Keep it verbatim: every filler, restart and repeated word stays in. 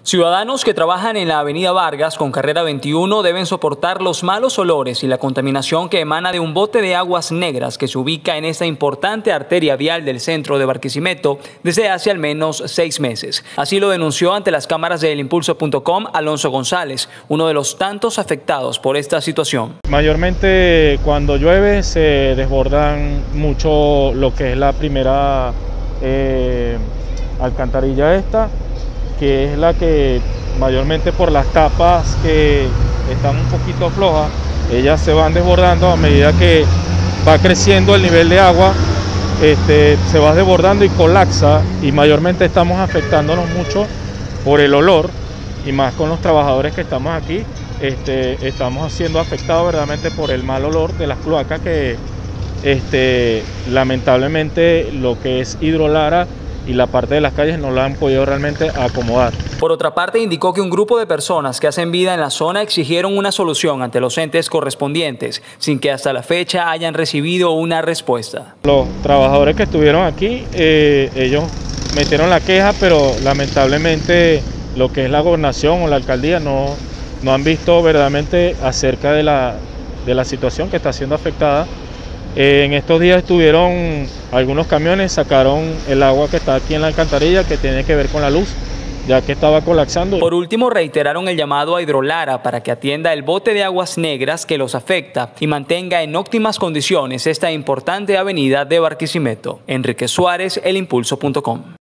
Ciudadanos que trabajan en la avenida Vargas con carrera veintiuno deben soportar los malos olores y la contaminación que emana de un bote de aguas negras que se ubica en esta importante arteria vial del centro de Barquisimeto desde hace al menos seis meses. Así lo denunció ante las cámaras de el impulso punto com Alonso González, uno de los tantos afectados por esta situación. Mayormente cuando llueve se desbordan mucho lo que es la primera eh, alcantarilla esta, que es la que mayormente por las tapas que están un poquito flojas, ellas se van desbordando a medida que va creciendo el nivel de agua, este, se va desbordando y colapsa, y mayormente estamos afectándonos mucho por el olor, y más con los trabajadores que estamos aquí, este, estamos siendo afectados verdaderamente por el mal olor de las cloacas que este, lamentablemente lo que es Hidrolara y la parte de las calles no la han podido realmente acomodar. Por otra parte, indicó que un grupo de personas que hacen vida en la zona exigieron una solución ante los entes correspondientes, sin que hasta la fecha hayan recibido una respuesta. Los trabajadores que estuvieron aquí, eh, ellos metieron la queja, pero lamentablemente lo que es la gobernación o la alcaldía no, no han visto verdaderamente acerca de la, de la situación que está siendo afectada. En estos días estuvieron algunos camiones, sacaron el agua que está aquí en la alcantarilla, que tiene que ver con la luz, ya que estaba colapsando. Por último, reiteraron el llamado a Hidrolara para que atienda el bote de aguas negras que los afecta y mantenga en óptimas condiciones esta importante avenida de Barquisimeto. Enrique Suárez, el impulso punto com.